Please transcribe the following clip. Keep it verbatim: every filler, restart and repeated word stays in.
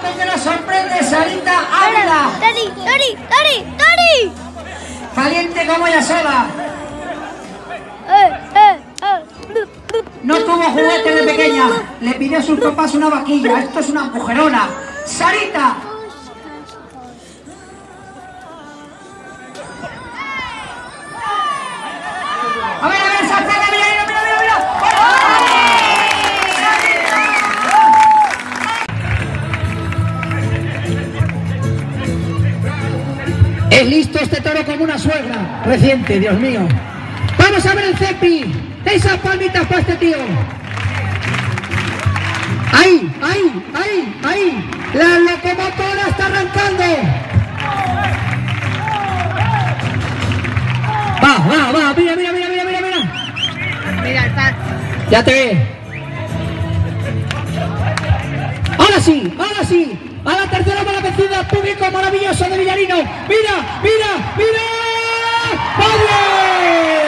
Cuidado que nos sorprende Sarita Ávila. ¡Tari, Tari, Tari, Tari! Valiente como ella sola. Eh, eh, eh. No tuvo juguete de pequeña. Le pidió a sus papás una vaquilla. Esto es una mujerona. Sarita. A ver, a ver, salta, mira, mira, mira, mira, mira. Es listo este toro como una suegra. Reciente, Dios mío. Vamos a ver el cepi. Esas palmitas para este tío. Ahí, ahí, ahí, ahí. La locomotora está arrancando. Va, va, va. Mira, mira, mira, mira, mira, mira. Mira el pan. Ya te ve. Ahora sí, ahora sí. A la tercera mala vencida, público maravilloso de Villarino. Mira, mira, mira. ¡Padre!